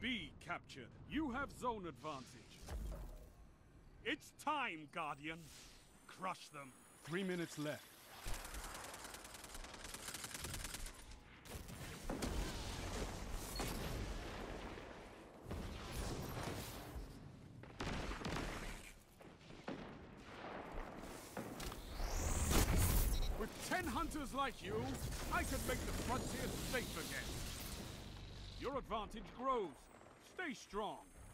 B captured. You have zone advantage. It's time, Guardian. Crush them. 3 minutes left. With 10 hunters like you, I could make the frontier safe again. Your advantage grows. Stay strong.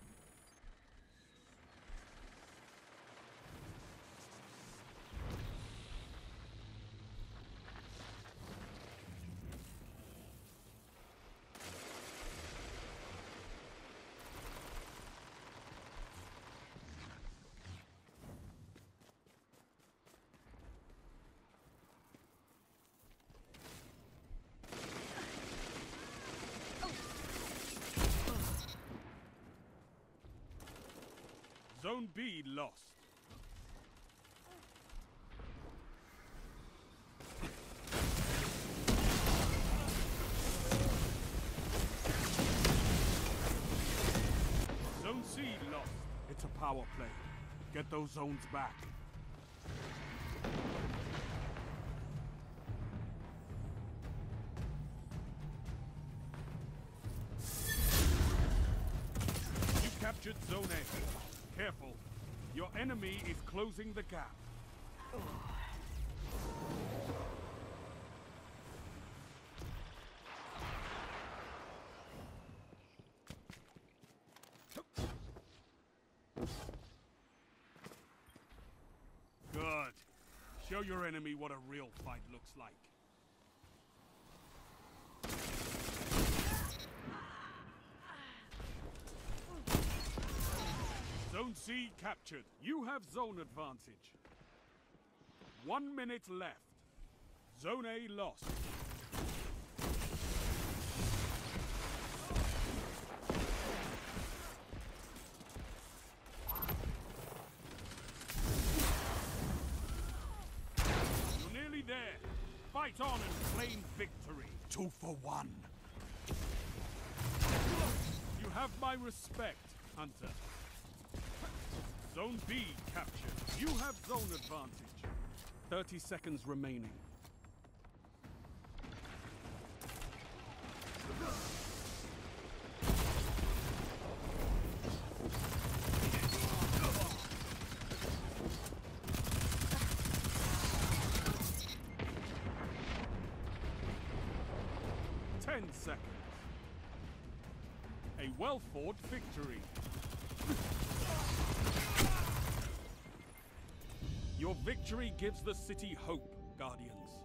Zone B lost. Zone C lost. It's a power play. Get those zones back. You captured Zone A. Careful. Your enemy is closing the gap. Good. Show your enemy what a real fight looks like. Zone C captured. You have zone advantage. 1 minute left. Zone A lost. You're nearly there. Fight on and claim victory. 2 for 1. You have my respect, Hunter. Zone B captured. You have zone advantage. 30 seconds remaining. Ten seconds. A well-fought victory. Your victory gives the city hope, Guardians.